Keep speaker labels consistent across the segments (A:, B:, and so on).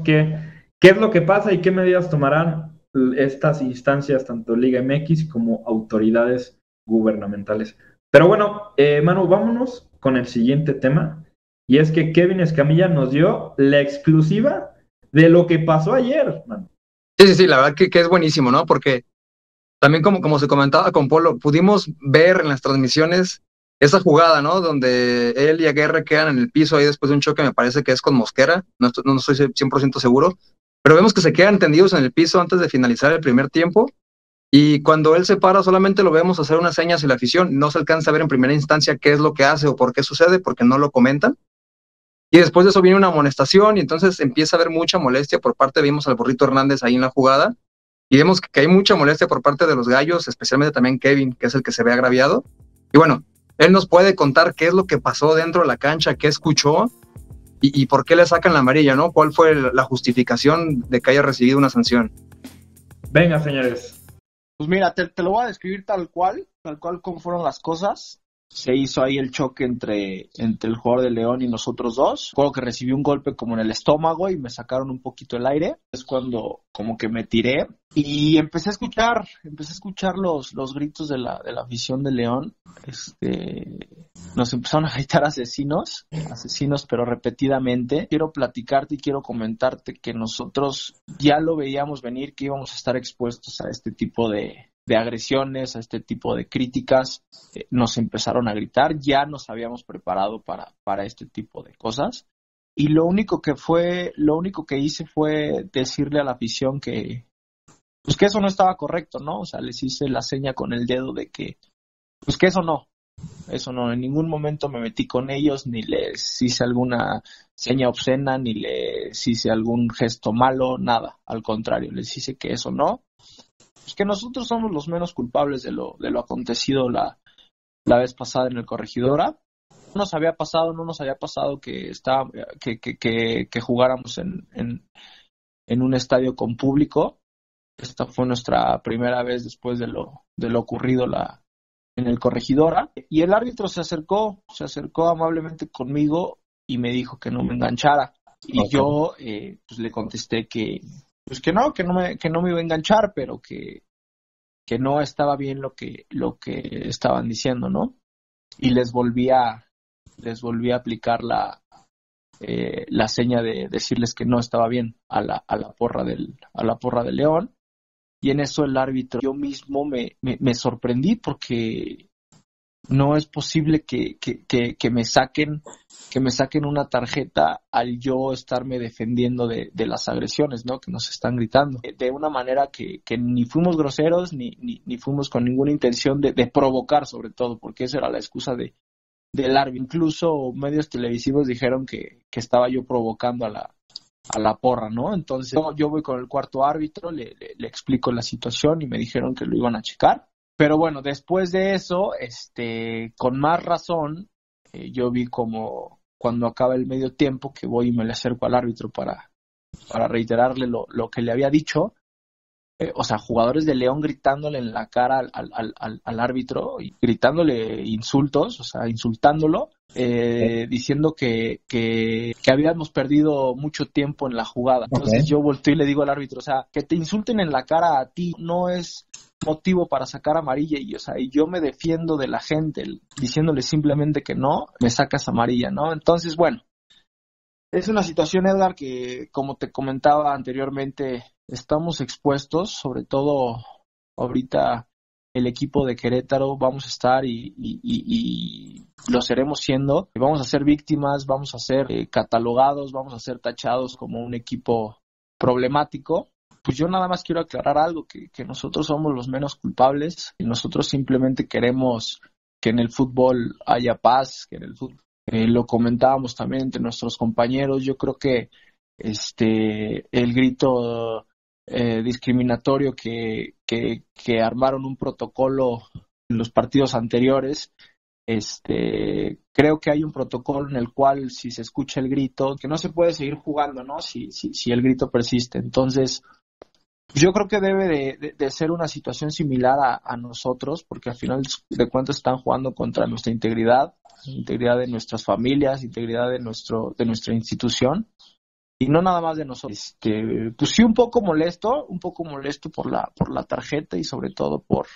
A: qué es lo que pasa y qué medidas tomarán estas instancias, tanto Liga MX como autoridades gubernamentales. Pero bueno, Manu, vámonos con el siguiente tema. Y es que Kevin Escamilla nos dio la exclusiva de lo que pasó ayer, Manu.
B: Sí, la verdad que es buenísimo, ¿no? Porque también como se comentaba con Polo, pudimos ver en las transmisiones esa jugada, ¿no? Donde él y Aguirre quedan en el piso ahí después de un choque, me parece que es con Mosquera, no estoy 100% seguro, pero vemos que se quedan tendidos en el piso antes de finalizar el primer tiempo, y cuando él se para solamente lo vemos hacer una seña hacia la afición, no se alcanza a ver en primera instancia qué es lo que hace o por qué sucede, porque no lo comentan. Y después de eso viene una amonestación y entonces empieza a haber mucha molestia por parte, vimos al Burrito Hernández ahí en la jugada, y vemos que hay mucha molestia por parte de los gallos, especialmente también Kevin, que es el que se ve agraviado. Y bueno, él nos puede contar qué es lo que pasó dentro de la cancha, qué escuchó y por qué le sacan la amarilla, ¿no? ¿Cuál fue la justificación de que haya recibido una sanción?
A: Venga, señores.
C: Pues mira, te lo voy a describir tal cual como fueron las cosas. Se hizo ahí el choque entre el jugador de León y nosotros dos. Recuerdo que recibí un golpe como en el estómago y me sacaron un poquito el aire. Es cuando como que me tiré y empecé a escuchar los gritos de la afición de León. Nos empezaron a gritar asesinos, pero repetidamente. Quiero platicarte y quiero comentarte que nosotros ya lo veíamos venir, que íbamos a estar expuestos a este tipo de agresiones, a este tipo de críticas. Nos empezaron a gritar, ya nos habíamos preparado para este tipo de cosas, y lo único que hice fue decirle a la afición que eso no estaba correcto, ¿no? O sea, les hice la seña con el dedo de que eso no, en ningún momento me metí con ellos, ni les hice alguna seña obscena, ni les hice algún gesto malo, nada, al contrario, les hice que eso no. Pues que nosotros somos los menos culpables de lo acontecido la vez pasada en el Corregidora. No nos había pasado que jugáramos en un estadio con público. Esta fue nuestra primera vez después de lo ocurrido en el Corregidora. Y el árbitro se acercó amablemente conmigo y me dijo que no me enganchara. Y okay. Yo pues le contesté que no me iba a enganchar, pero que no estaba bien lo que estaban diciendo, ¿no? Y les volví a aplicar la seña de decirles que no estaba bien a la porra de León. Y en eso el árbitro, yo mismo me sorprendí, porque no es posible que me saquen una tarjeta al yo estarme defendiendo de las agresiones, ¿no? Que nos están gritando. De una manera que ni fuimos groseros, ni fuimos con ninguna intención de provocar, sobre todo, porque esa era la excusa del árbitro. Incluso medios televisivos dijeron que estaba yo provocando a la porra, ¿no? Entonces yo voy con el cuarto árbitro, le explico la situación y me dijeron que lo iban a checar. Pero bueno, después de eso, con más razón, yo vi como cuando acaba el medio tiempo que voy y me le acerco al árbitro para reiterarle lo que le había dicho. O sea, jugadores de León gritándole en la cara al árbitro, y gritándole insultos, o sea, insultándolo, diciendo que habíamos perdido mucho tiempo en la jugada. Entonces yo volteo y le digo al árbitro, o sea, que te insulten en la cara a ti no es motivo para sacar amarilla, y yo me defiendo de la gente diciéndole simplemente que no, me sacas amarilla, ¿no? Entonces, bueno, es una situación, Edgar, que, como te comentaba anteriormente, estamos expuestos, sobre todo ahorita el equipo de Querétaro vamos a estar y lo seremos siendo. Vamos a ser víctimas, vamos a ser catalogados, vamos a ser tachados como un equipo problemático. Pues yo nada más quiero aclarar algo, que nosotros somos los menos culpables, y nosotros simplemente queremos que en el fútbol haya paz, que en el fútbol... lo comentábamos también entre nuestros compañeros. Yo creo que el grito discriminatorio que armaron un protocolo en los partidos anteriores, creo que hay un protocolo en el cual, si se escucha el grito, que no se puede seguir jugando, ¿no? Si el grito persiste. Entonces, yo creo que debe de ser una situación similar a nosotros, porque al final de cuentas están jugando contra nuestra integridad de nuestras familias, integridad de nuestra institución. y no nada más de nosotros. Pues sí, un poco molesto por la tarjeta y sobre todo por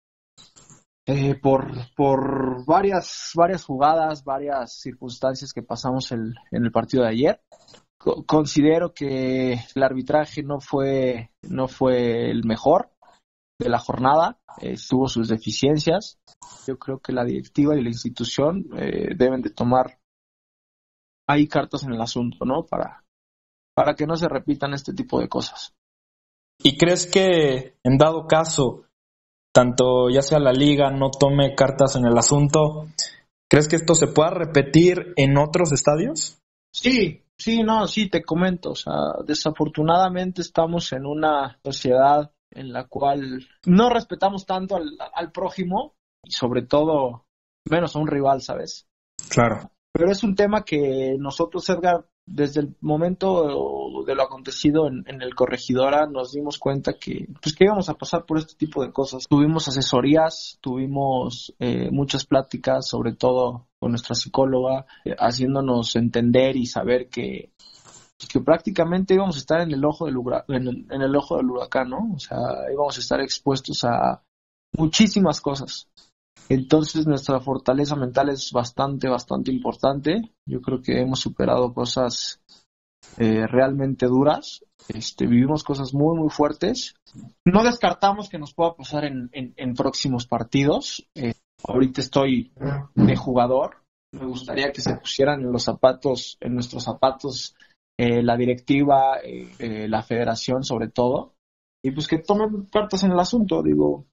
C: varias jugadas, varias circunstancias que pasamos en el partido de ayer. Considero que el arbitraje no fue el mejor de la jornada, tuvo sus deficiencias. Yo creo que la directiva y la institución deben de tomar ahí cartas en el asunto, ¿no? Para que no se repitan este tipo de cosas.
A: ¿Y crees que en dado caso, tanto ya sea la liga no tome cartas en el asunto, crees que esto se pueda repetir en otros estadios?
C: Sí, te comento. O sea, desafortunadamente estamos en una sociedad en la cual no respetamos tanto al prójimo y sobre todo menos a un rival, ¿sabes?
A: Claro.
C: Pero es un tema que nosotros, Edgar, desde el momento de lo acontecido en el Corregidora, nos dimos cuenta que íbamos a pasar por este tipo de cosas. Tuvimos asesorías, tuvimos muchas pláticas, sobre todo con nuestra psicóloga, haciéndonos entender y saber que prácticamente íbamos a estar en el ojo del huracán, ¿no? O sea, íbamos a estar expuestos a muchísimas cosas. Entonces nuestra fortaleza mental es bastante importante. Yo creo que hemos superado cosas realmente duras. Vivimos cosas muy, muy fuertes. No descartamos que nos pueda pasar en próximos partidos. Ahorita estoy de jugador. Me gustaría que se pusieran en nuestros zapatos, la directiva, la federación sobre todo, y pues que tomen cartas en el asunto. Digo,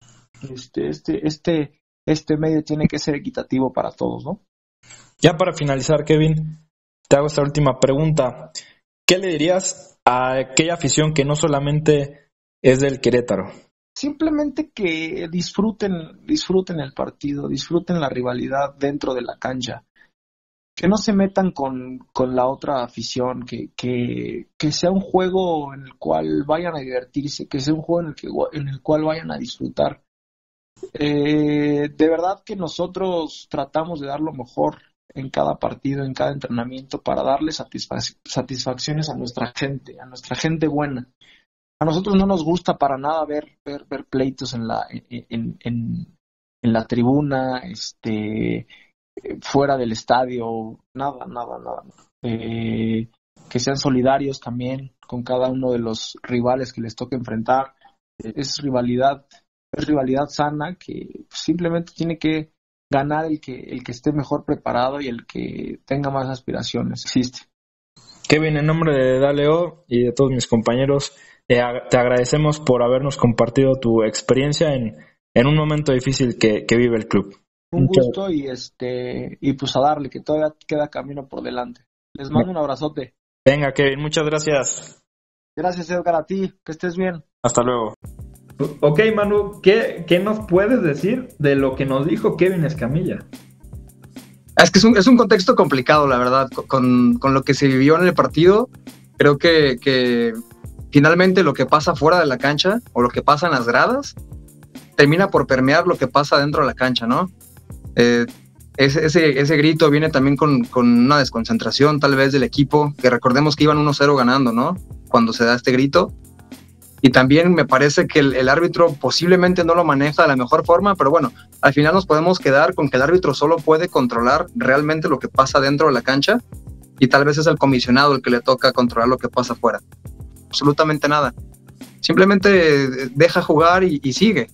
C: este medio tiene que ser equitativo para todos, ¿no?
A: Ya para finalizar, Kevin, te hago esta última pregunta. ¿Qué le dirías a aquella afición que no solamente es del Querétaro?
C: Simplemente que disfruten el partido, disfruten la rivalidad dentro de la cancha. Que no se metan con la otra afición, que sea un juego en el cual vayan a divertirse, que sea un juego en el cual vayan a disfrutar. De verdad que nosotros tratamos de dar lo mejor en cada partido, en cada entrenamiento, para darle satisfacciones a nuestra gente buena. A nosotros no nos gusta para nada ver pleitos en la tribuna, fuera del estadio, nada. Que sean solidarios también con cada uno de los rivales que les toque enfrentar. Es rivalidad sana que simplemente tiene que ganar el que esté mejor preparado y el que tenga más aspiraciones. Existe.
A: Kevin, en nombre de Daleo y de todos mis compañeros, te agradecemos por habernos compartido tu experiencia en un momento difícil que vive el club.
C: Un gusto y pues a darle, que todavía queda camino por delante. Les mando un abrazote.
A: Venga, Kevin, muchas gracias.
C: Gracias, Edgar, a ti. Que estés bien.
A: Hasta luego. Ok, Manu, ¿qué nos puedes decir de lo que nos dijo Kevin Escamilla?
B: Es que es un contexto complicado, la verdad, con lo que se vivió en el partido. Creo que finalmente lo que pasa fuera de la cancha o lo que pasa en las gradas termina por permear lo que pasa dentro de la cancha, ¿no? Ese grito viene también con una desconcentración tal vez del equipo, que recordemos que iban 1-0 ganando, ¿no? Cuando se da este grito. Y también me parece que el árbitro posiblemente no lo maneja de la mejor forma, pero bueno, al final nos podemos quedar con que el árbitro solo puede controlar realmente lo que pasa dentro de la cancha y tal vez es el comisionado el que le toca controlar lo que pasa afuera. Absolutamente nada. Simplemente deja jugar y sigue.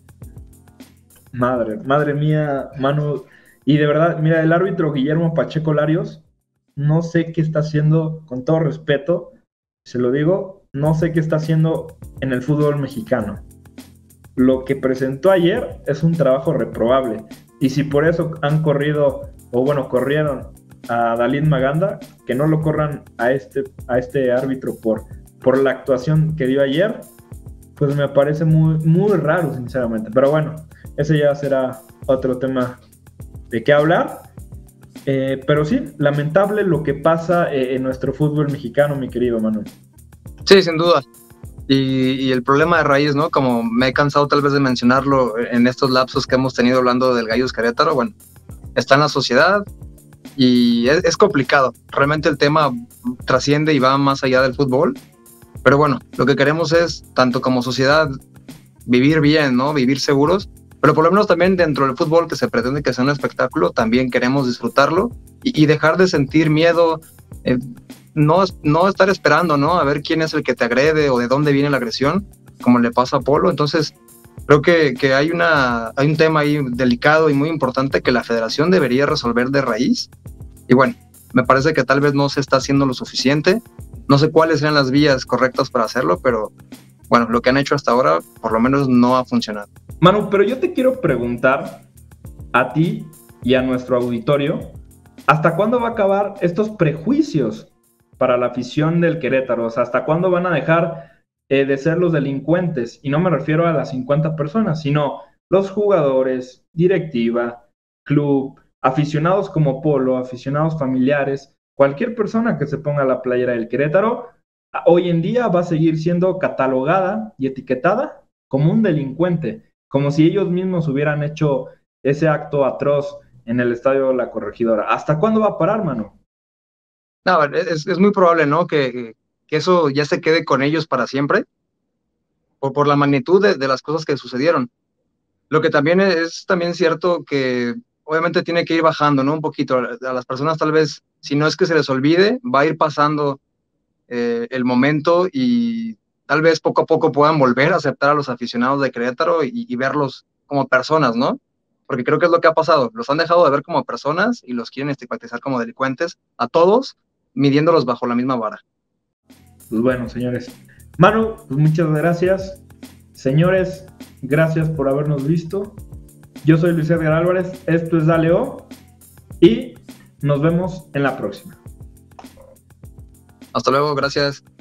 A: Madre mía, Manu. Y de verdad, mira, el árbitro Guillermo Pacheco Larios, no sé qué está haciendo, con todo respeto, se lo digo, no sé qué está haciendo en el fútbol mexicano. Lo que presentó ayer es un trabajo reprobable. Y si por eso corrieron a David Maganda, que no lo corran a este árbitro por la actuación que dio ayer, pues me parece muy, muy raro, sinceramente. Pero bueno, ese ya será otro tema de qué hablar. Pero sí, lamentable lo que pasa en nuestro fútbol mexicano, mi querido Manuel.
B: Sí, sin duda. Y el problema de raíz, ¿no? Como me he cansado tal vez de mencionarlo en estos lapsos que hemos tenido hablando del Gallos Querétaro, bueno, está en la sociedad, y es complicado. Realmente el tema trasciende y va más allá del fútbol, pero bueno, lo que queremos es, tanto como sociedad, vivir bien, ¿no? Vivir seguros, pero por lo menos también dentro del fútbol, que se pretende que sea un espectáculo, también queremos disfrutarlo y dejar de sentir miedo, no estar esperando, ¿no? A ver quién es el que te agrede o de dónde viene la agresión, como le pasa a Polo. Entonces, creo que hay un tema ahí delicado y muy importante que la federación debería resolver de raíz. Y bueno, me parece que tal vez no se está haciendo lo suficiente. No sé cuáles sean las vías correctas para hacerlo, pero bueno, lo que han hecho hasta ahora por lo menos no ha funcionado.
A: Manu, pero yo te quiero preguntar a ti y a nuestro auditorio, ¿hasta cuándo va a acabar estos prejuicios para la afición del Querétaro? O sea, ¿hasta cuándo van a dejar de ser los delincuentes? Y no me refiero a las 50 personas, sino los jugadores, directiva, club, aficionados como Polo, aficionados familiares, cualquier persona que se ponga la playera del Querétaro, hoy en día va a seguir siendo catalogada y etiquetada como un delincuente, como si ellos mismos hubieran hecho ese acto atroz en el estadio de la Corregidora. ¿Hasta cuándo va a parar, mano?
B: No, es muy probable, ¿no? Que eso ya se quede con ellos para siempre, por la magnitud de las cosas que sucedieron. Lo que también es también cierto que obviamente tiene que ir bajando, ¿no? Un poquito. A las personas tal vez, si no es que se les olvide, va a ir pasando el momento y tal vez poco a poco puedan volver a aceptar a los aficionados de Querétaro y verlos como personas, ¿no? Porque creo que es lo que ha pasado. Los han dejado de ver como personas y los quieren estigmatizar como delincuentes a todos, midiéndolos bajo la misma vara.
A: Pues bueno, señores. Manu, pues muchas gracias. Señores, gracias por habernos visto. Yo soy Luis Edgar Álvarez, esto es Dale O y nos vemos en la próxima.
B: Hasta luego, gracias.